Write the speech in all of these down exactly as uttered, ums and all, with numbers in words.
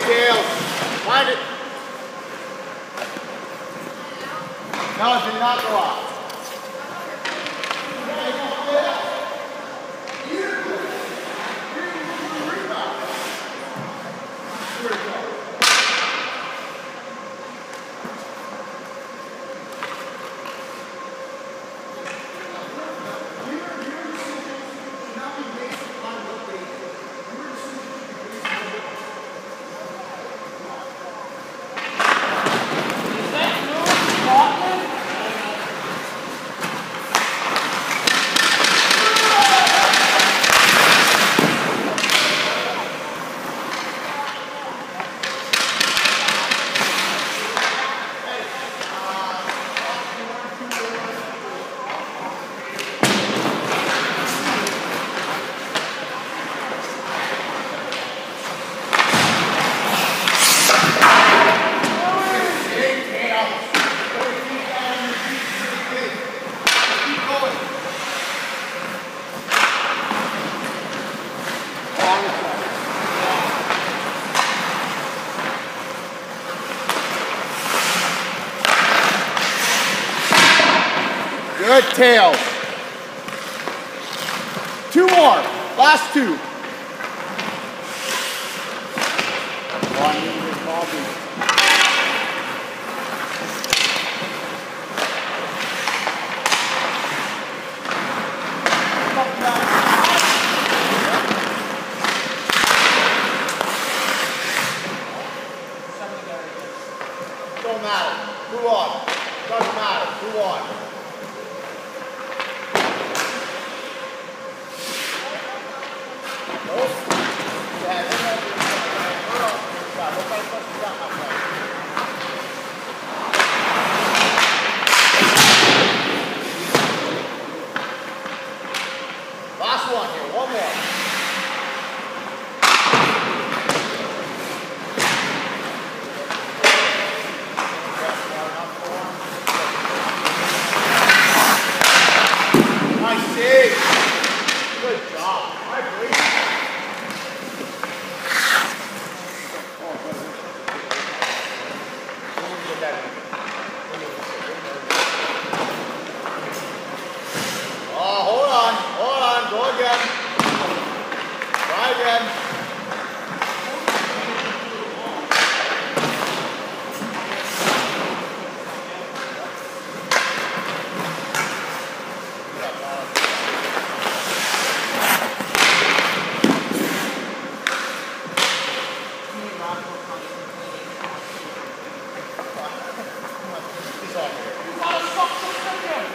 tails. Find it. No, it did not go off. Good tails. Two more. Last two. One minute, Bobby. Don't matter. Move on. Doesn't matter. Move on. Last one here, one more. Nice save. Good job. I believe it. Oh, hold on, hold on, go again. Try again. He's on here. You gotta stop the second.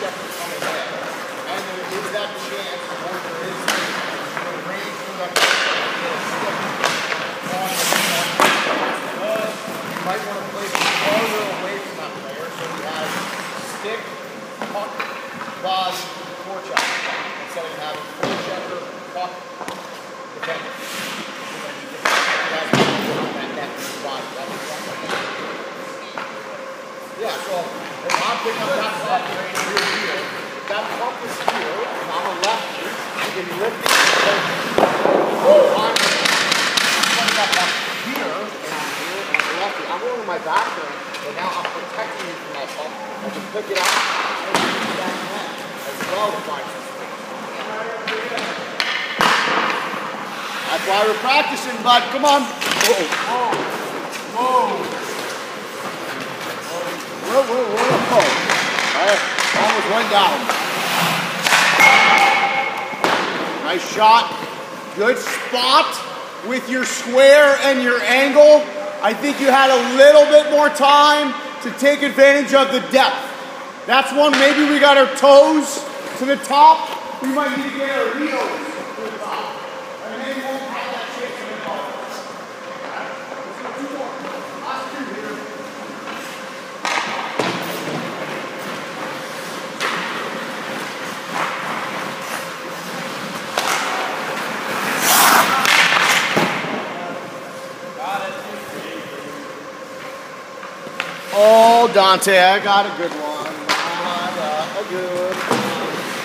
checker coming in. And then it gives that chance for more there is the range from that stick on the because you might want to play farther away from that player so he has stick, puck, body, forechecker instead of having forechecker, puck, defender. Yeah, so if I'm picking up that puck right here, here, if that puck is here, and I'm a lefty, you can lift it. Oh, I'm putting that puck here, and I'm here, and I'm a lefty. I'm going to my background, but now I'm protecting you from that puck. I can pick it up and put it back in as well to find some space. That's why we're practicing, bud. Come on. Whoa. Whoa. Whoa. Whoa, whoa, whoa, whoa. All right, almost went down. Nice shot. Good spot with your square and your angle. I think you had a little bit more time to take advantage of the depth. That's one, maybe we got our toes to the top. We might need to get our heels to the top. And then we won't have that shit to the top. Let's go two more. Last two here. Oh, Dante, I got a good one. I got a good one.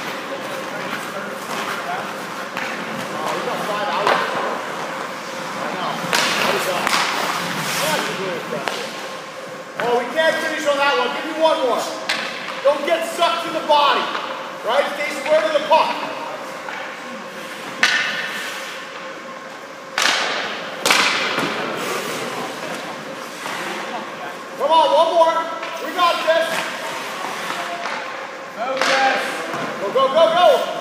Oh, we got five out. I know. What's up? That's a good one. Oh, we can't finish on that one. Give me one more. Don't get sucked to the body. Right? Stay square to the puck. Come on, one more. We got this. Focus. Go, go, go, go.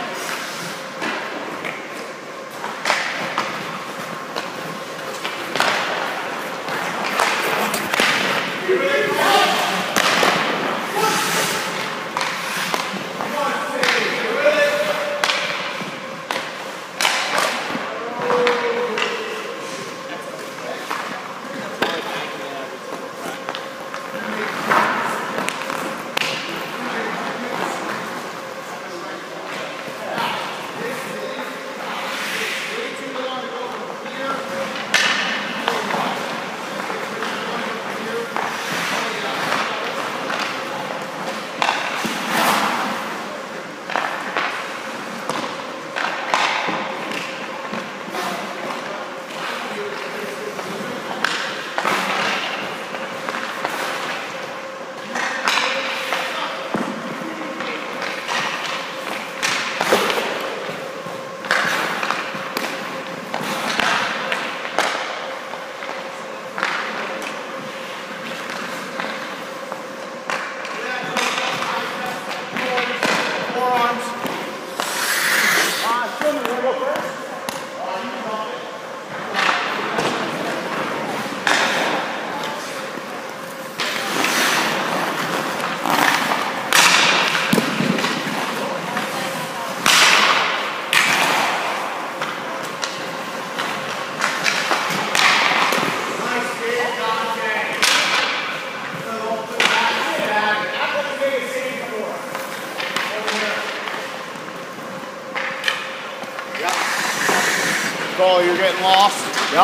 Oh, you're getting lost. Yep.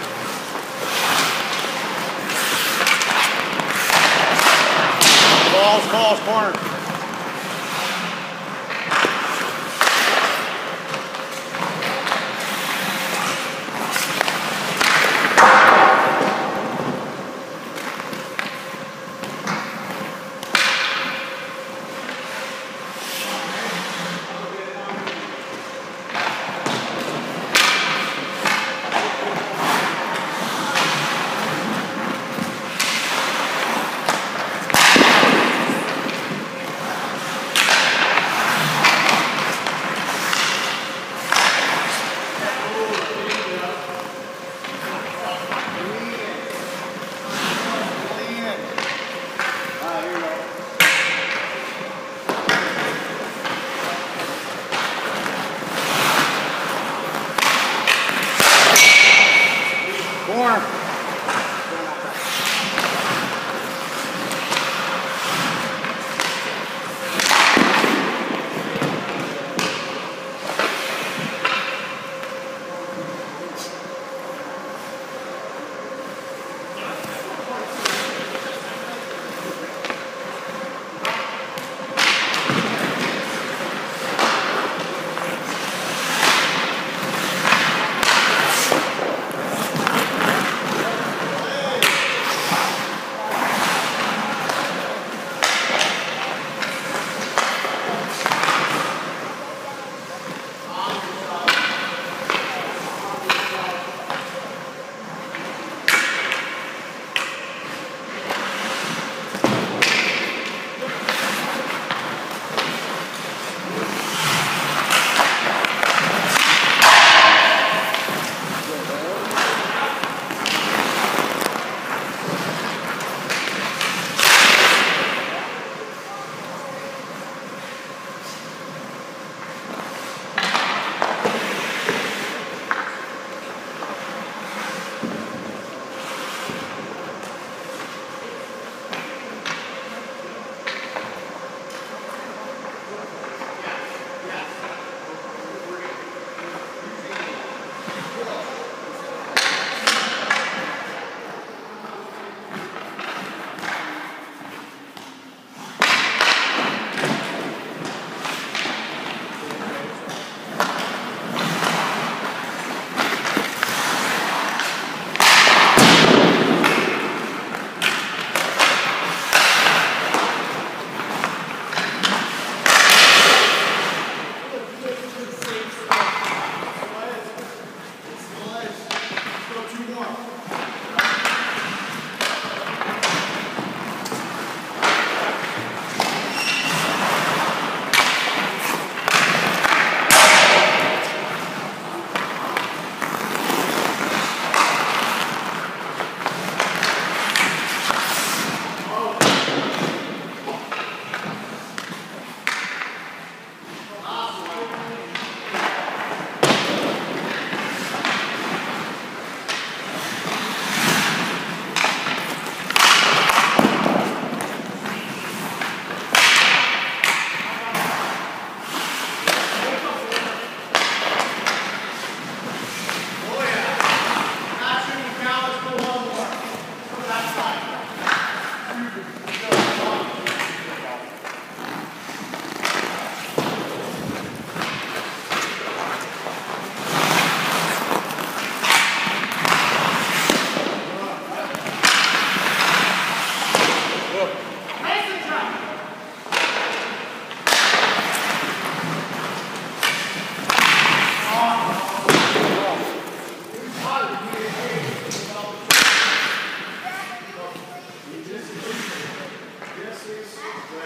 Balls, balls, corner.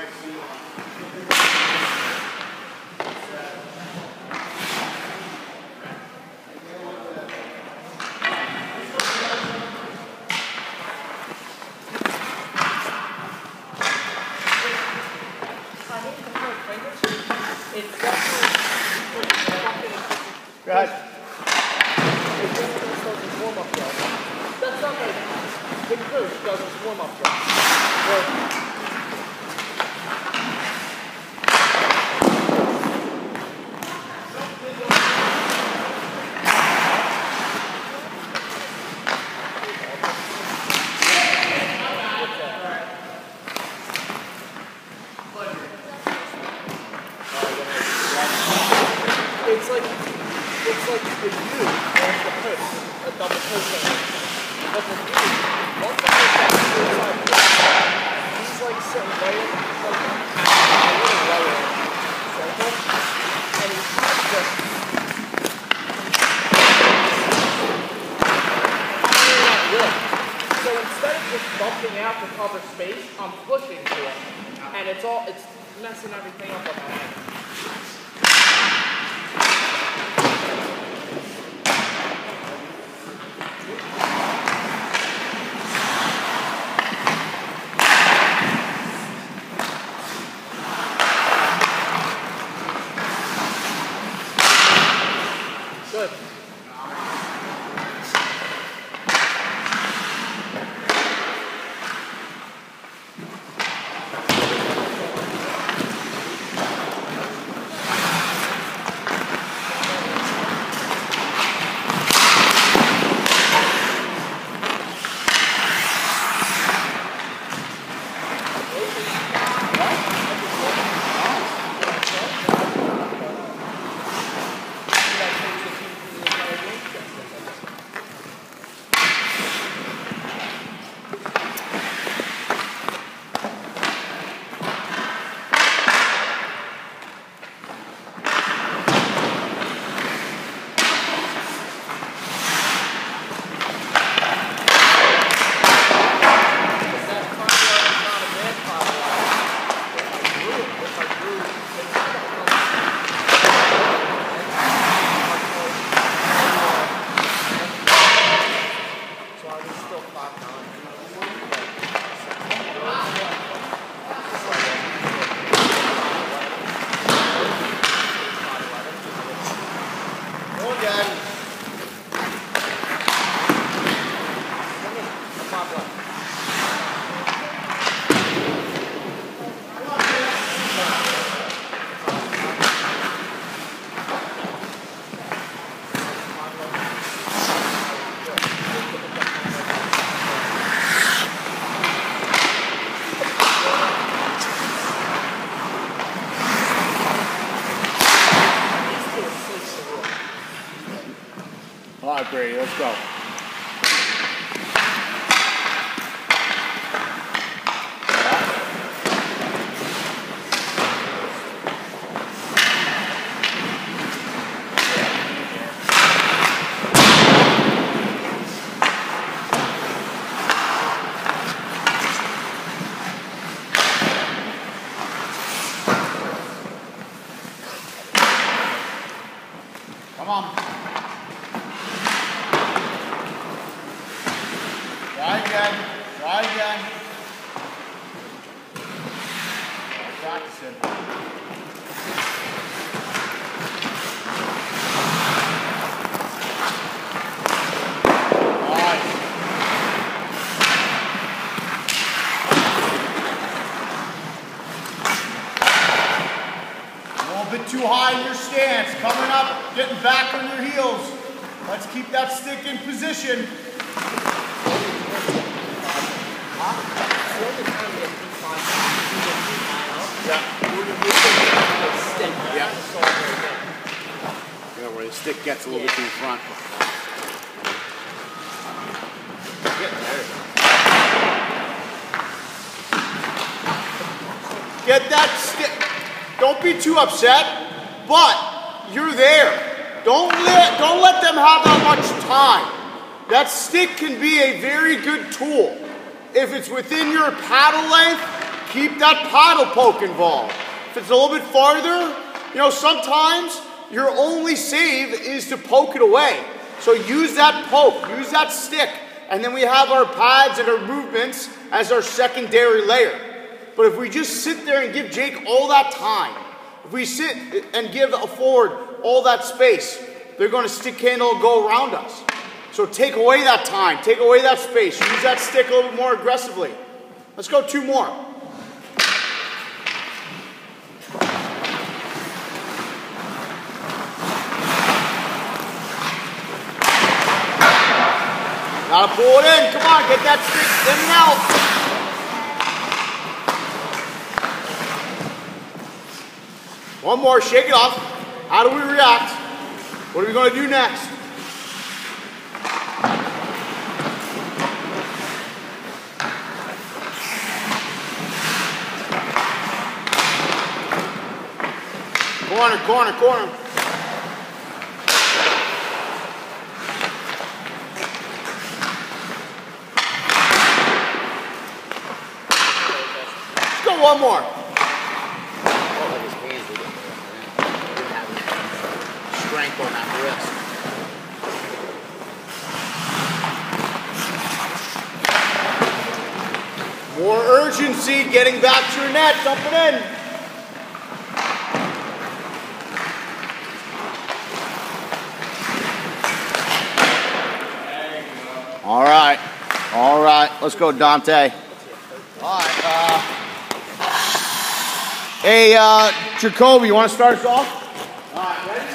Go ahead. That's not like the coach does his warm-up drill. It's like, it's like the U and the push, a double push. But the U, once the push that inside push, he's like sitting right in, like, a little lower in the circle, and he's just, so instead of just bumping out to cover space, I'm pushing to it, and it's all, it's messing everything up on my head. Good. All right, Brady, let's go. Come on. Try again. Try again. Practice it. All right. A little bit too high in your stance. Coming up, getting back on your heels. Let's keep that stick in position. Yeah. Yeah, where the stick gets a little bit to the front. Get that stick. Don't be too upset, but you're there. Don't let, don't let them have that much time. That stick can be a very good tool. If it's within your paddle length, keep that paddle poke involved. If it's a little bit farther, you know, sometimes your only save is to poke it away. So use that poke, use that stick, and then we have our pads and our movements as our secondary layer. But if we just sit there and give Jake all that time, if we sit and give a forward all that space, they're going to stick handle and go around us. So take away that time, take away that space, use that stick a little bit more aggressively. Let's go two more. Gotta pull it in, come on, get that stick in and out. One more, shake it off. How do we react? What are we gonna do next? Corner, corner, corner. Let's go one more. Strength on that wrist. More urgency, getting back to your net, dump it in. All right, all right, let's go, Dante. All right, uh, hey, uh, Jacoby, you want to start us off? All right, ready?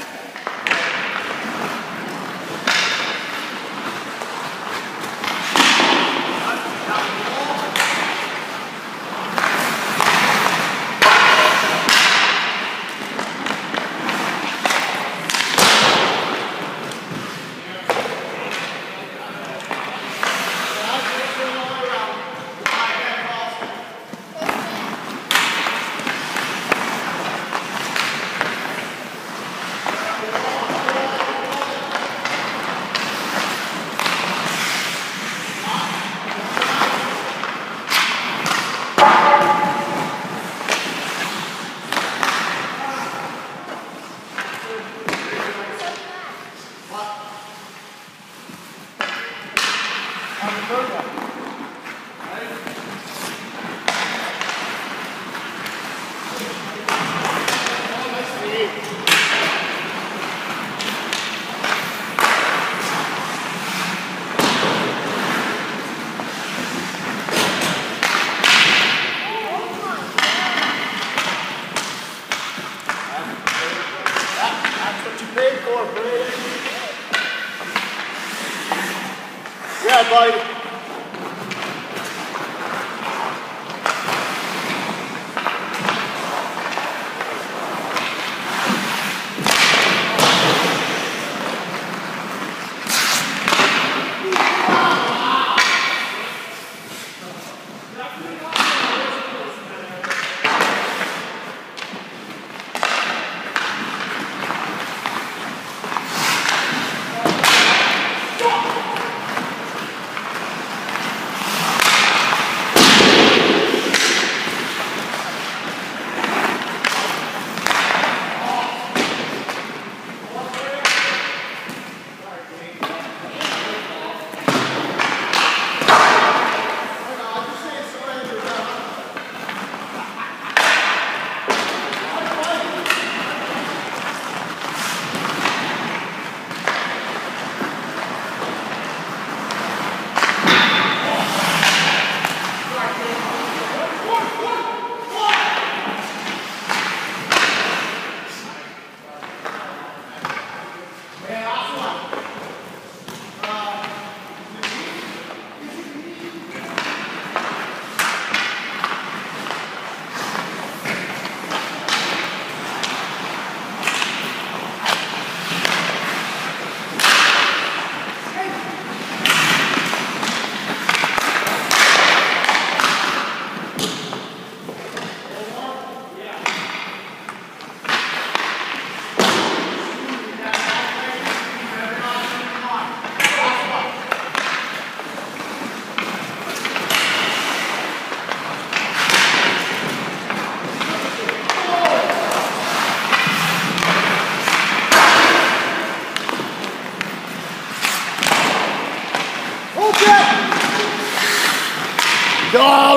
Yeah, buddy.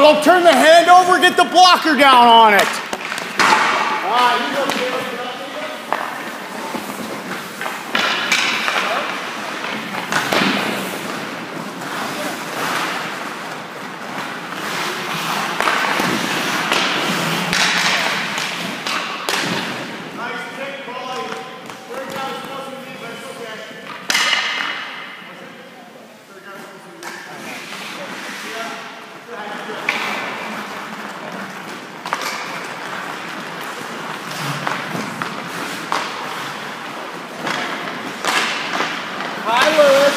don't turn the hand over, get the blocker down on it. All right, you go, Caleb. Hi, Lewis.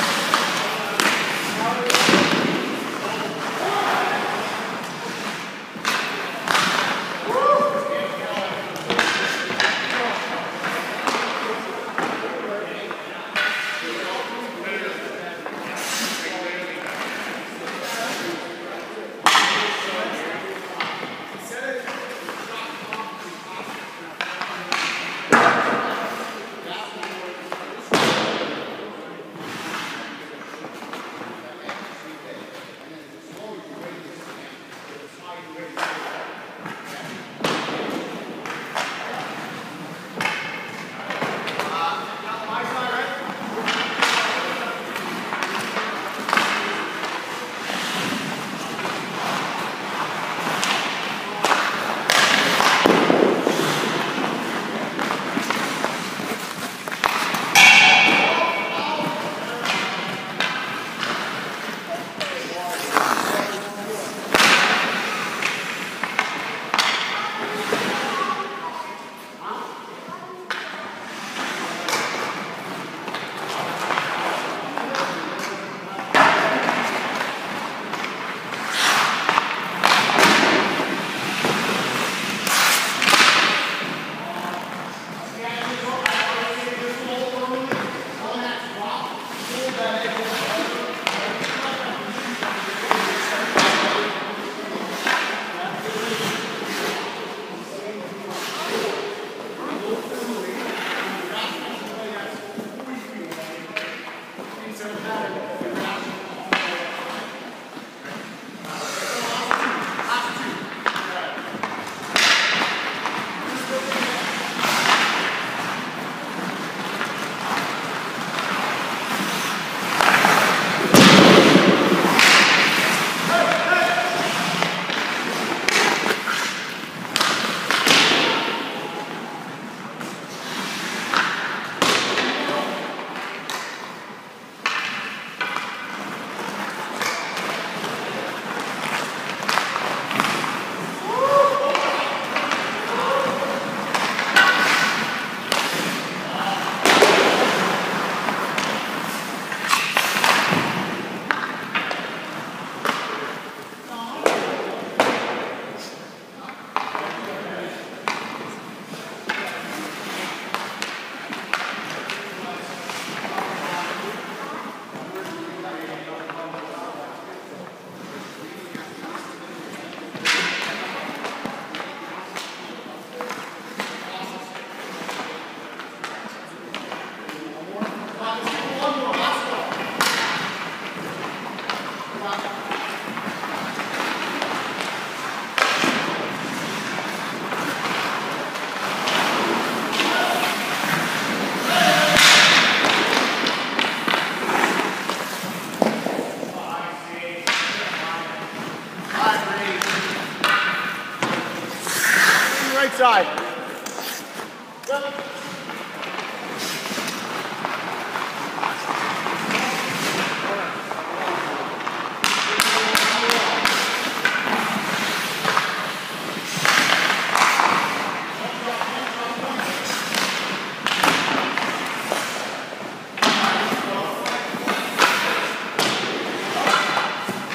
Right side.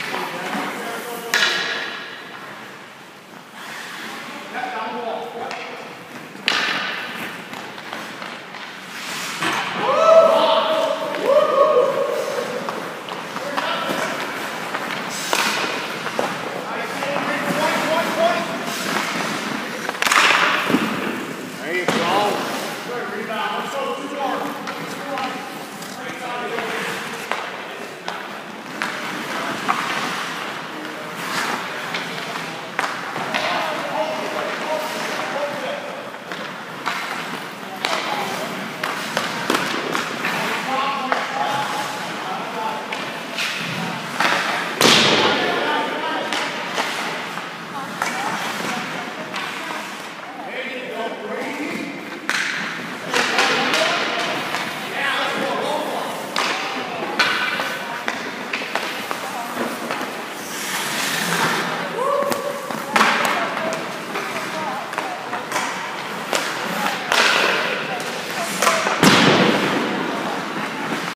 Down the wall.